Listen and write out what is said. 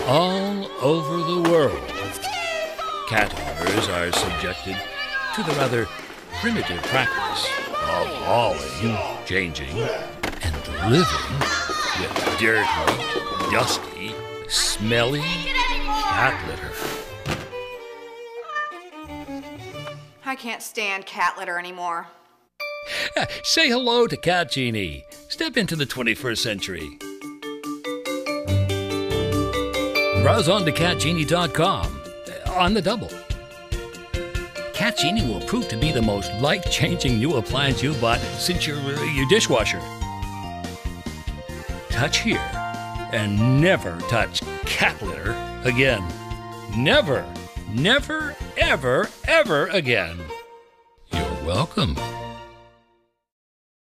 All over the world, cat owners are subjected to the rather primitive practice of hauling, changing, and living with dirty, dusty, smelly cat litter. I can't stand cat litter anymore. Say hello to CatGenie. Step into the 21st century. Browse on to CatGenie.com on the double. CatGenie will prove to be the most life-changing new appliance you've bought since your dishwasher. Touch here and never touch cat litter again. Never, never, ever, ever again. You're welcome.